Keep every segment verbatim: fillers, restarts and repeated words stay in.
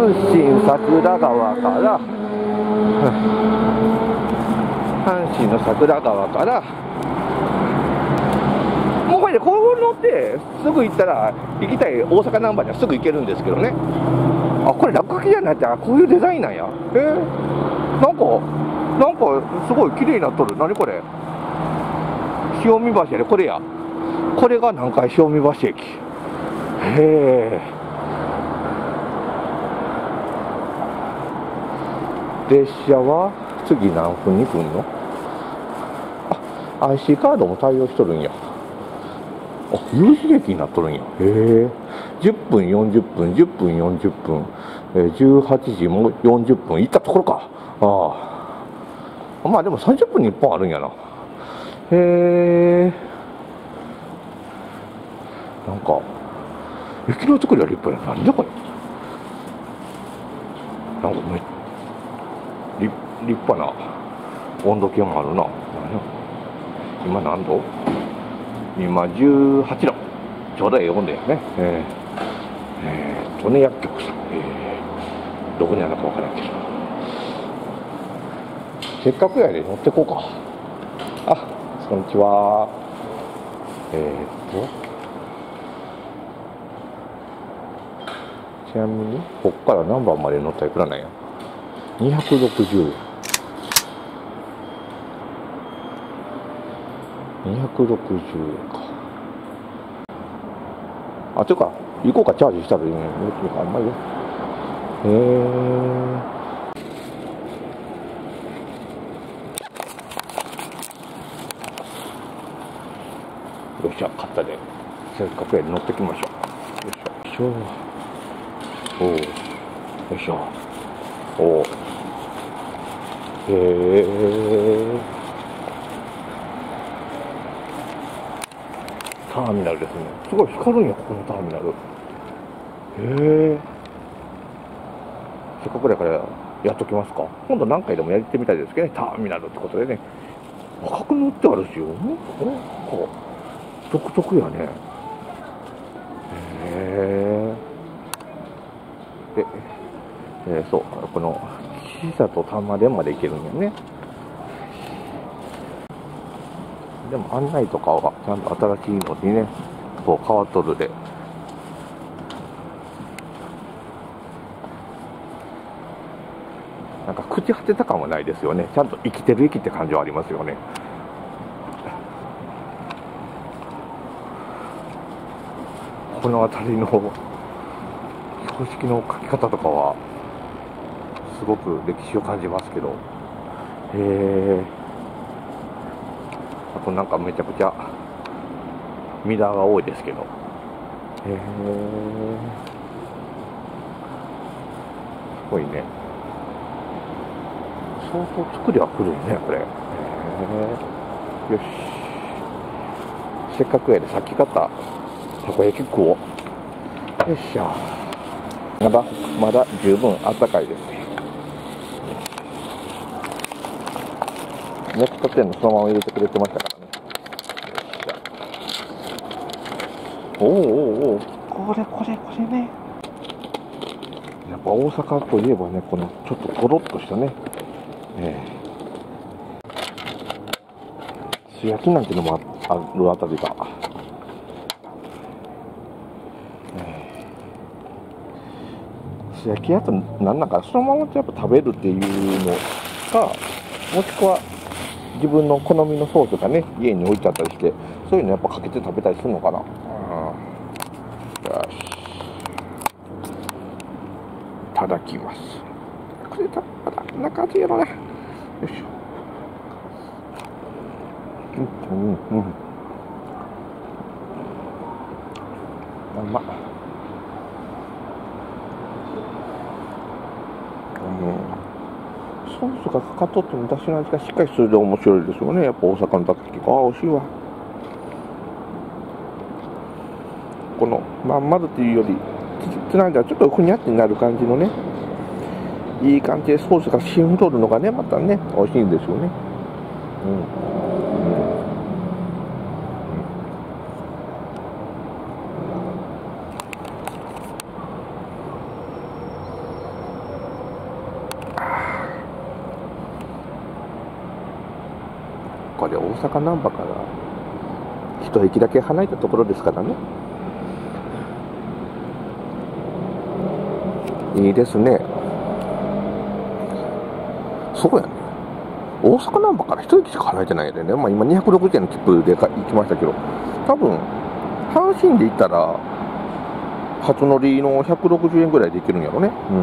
阪神桜川から阪神の桜川からもうこれでこう乗ってすぐ行ったら行きたい大阪難波にはすぐ行けるんですけどね。あ、これ落書きじゃなくてこういうデザインなんや。えー、なんかなんかすごい綺麗になっとる。何これ、潮見橋やで、これや、これが南海潮見橋駅。へえ。列車は次何分に来んの？あ、アイシー カードも対応しとるんや。あ、有刺激になっとるんや。へえ。じゅっぷんよんじゅっぷん、じゅっぷんよんじゅっぷん、えー、じゅうはちじもよんじゅっぷん行ったところか。ああ。まあでもさんじゅっぷんにいっぽんあるんやな。へえ。なんか駅の作りは立派やな。なんだこれ。なんかめ立立派な温度計もあるな。今何度？今じゅうはちど。ちょうどええ温度やね。えー、えー、利根薬局さん、えー、どこにあるのかわからんけど、せっかくやで乗ってこうか。あ、こんにちは。えー、っとちなみにここから何番まで乗ったらいくらなんや。にひゃくろくじゅうえん、にひゃくろくじゅうえんか。あ、ていうか行こうか。チャージしたらいいね。あんまりよ。へえ。よっしゃ、買ったで。せっかくやで乗ってきましょう。よいしょ。おお。よいしょ。おお。へえ。ターミナルですね。すごい光るんや、ここのターミナル。へえ。せっかくだからやっときますか。今度何回でもやってみたいですけどね、ターミナルってことでね。赤く塗ってあるしよ。なんか独特やね。へえ。で、えー、そう、この岸里玉出まで行けるんやね。でも案内とかはちゃんと新しいのにね、こう変わっとるで。なんか朽ち果てた感はないですよね。ちゃんと生きてる駅って感じはありますよね。この辺りの標識の書き方とかはすごく歴史を感じますけど。へえ。あとなんかめちゃくちゃミラーが多いですけど。へえ。すごいね。相当作りは古いね、これ。へえ。よし。せっかくやでさっき買ったたこ焼き食おう。よいしょ。まだまだ十分あったかいですね。焼きたてのそのまま入れてくれてましたからね。おおおお、これこれこれね。やっぱ大阪といえばね、このちょっとゴロッとしたね、えー、素焼きなんていうのもあるあたりが、えー、素焼きやとなんなんかそのままやっぱ食べるっていうのか、もしくは自分の好みのソースがね家に置いてあったりして、そういうのやっぱかけて食べたりするのかな。うん、よし、いただきます。これだったらこんな感じやろな。よいしょ。うんうんうん。うまっ。ソースがかかっとってもだしの味がしっかりするで面白いですよね。やっぱ大阪のたこ焼き。ああ、美味しいわ。このまん丸っていうよりつなんではちょっとふにゃってなる感じのね、いい感じでソースがしみとるのがねまたね美味しいんですよね。うん、うんぱり大阪難波から一駅だけ離れたところですからね。いいですね。そうやね。大阪難波から一駅しか離れてないよね。まあ今にひゃくろくじゅうえんの切符で行きましたけど、多分阪神で行ったら初乗りのひゃくろくじゅうえんぐらいで行けるんやろね。うん。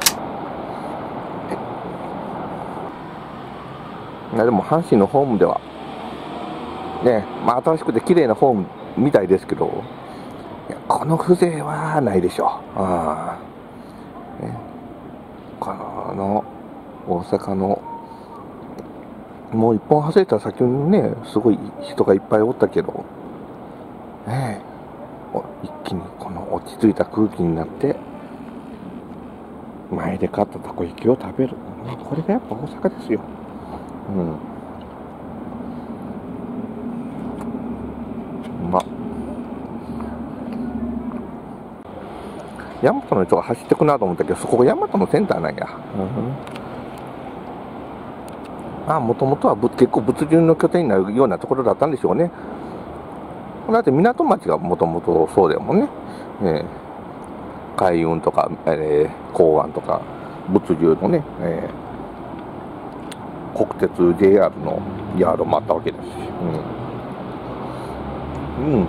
いやでも阪神のホームではね、まあ新しくて綺麗なホームみたいですけど、いやこの風情はないでしょう。ああ、ね、この大阪のもう一本走れた先にね、すごい人がいっぱいおったけど、ねえ、一気にこの落ち着いた空気になって、前で買ったたこ焼きを食べる。これがやっぱ大阪ですよ。うん。まあ、大和の人が走ってくなと思ったけど、そこが大和のセンターなんや。うん、あ、もともとは結構物流の拠点になるようなところだったんでしょうね。だって港町がもともとそうだよもんね。えー、海運とか、えー、港湾とか物流のね、えー、国鉄 ジェイアール のヤードもあったわけですし、うん、うん、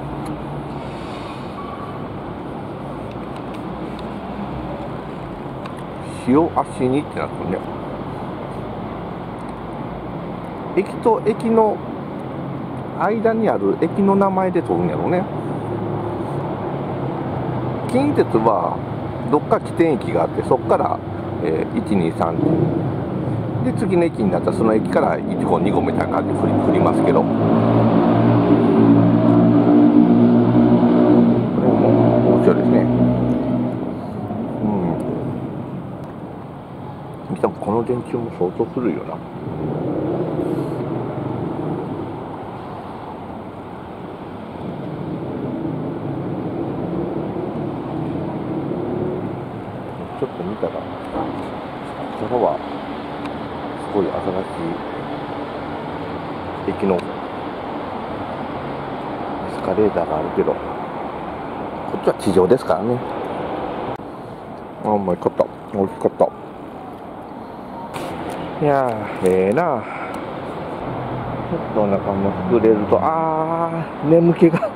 塩足にってなってるね。駅と駅の間にある駅の名前で取るんやろうね。近鉄はどっか起点駅があって、そこから、えー、いちにさんで次の駅になったらその駅からいちごにごみたいな感じで振り、振りますけど、これも面白いですね。うん。しかもこの電柱も相当古いよな。ちょっと見たら、ここはすごい新しい駅のエスカレーターがあるけど、こっちは地上ですからね。あ、うまいかった。美味しかった。いやー、ええー、な。ちょっとお腹も膨れると、あー、眠気が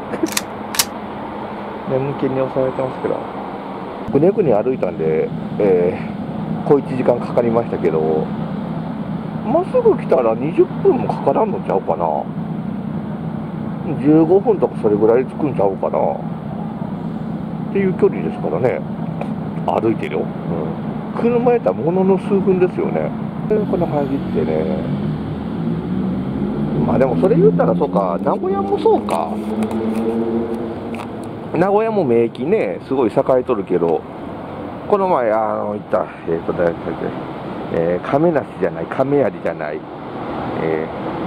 眠気に襲われてますけど。ぐねぐね歩いたんで、えー、小いちじかんかかりましたけど、まっすぐ来たらにじゅっぷんもかからんのちゃうかな。じゅうごふんとかそれぐらい着くんちゃうかなっていう距離ですからね。歩いてるよ、うん、車やったらものの数分ですよね。この入りってね、まあでもそれ言ったらそうか、名古屋もそうか。名古屋も名駅ね、すごい栄えとるけど、この前、あの、行った、えっ、ー、と、誰だっけ、えー、亀梨じゃない、亀有じゃない、え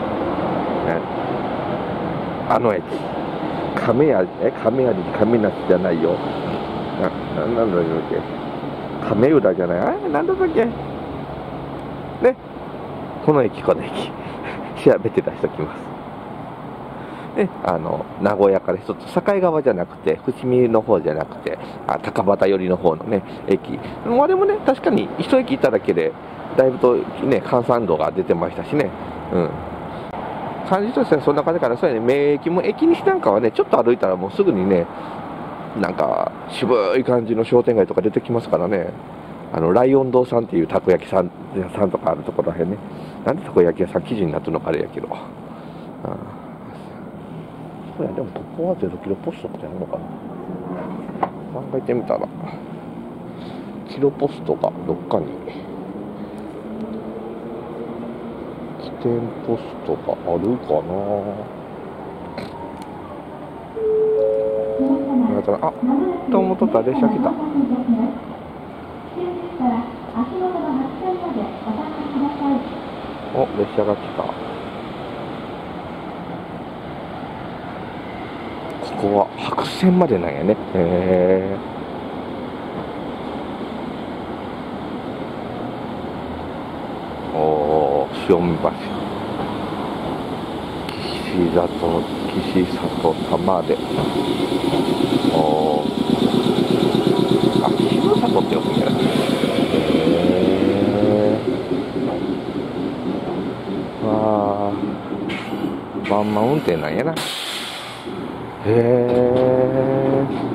ー、あの駅、亀有、え、亀有、亀梨じゃないよ。な、な、なんだっけ、亀浦じゃない、あれ、なんだったっけ、ね、この駅、この駅、調べて出しときます。で、あの名古屋から一つ境川じゃなくて伏見の方じゃなくてあ高畑寄りの方のね駅、まあでもね確かに一駅行っただけでだいぶとね閑散度が出てましたしね、うん、感じとしてはそんな感じから、そうやね、名駅も駅西なんかはねちょっと歩いたらもうすぐにねなんか渋い感じの商店街とか出てきますからね。あのライオン堂さんっていうたこ焼きさん屋さんとかあるところらへんね。なんでたこ焼き屋さん記事になってるのかあれやけど、ああ、そうや、でもここはゼロキロポストってあるのかな。考えてみたらキロポストがどっかに起点ポストがあるかな。あ、と思っとった列車来た。お、列車が来た。ここは白線までなんやね。へー。おー、潮見橋。 岸里、岸里玉で。おー。あ、岸里って呼ぶんや。へー。わー。ワンマン運転なんやな。へー。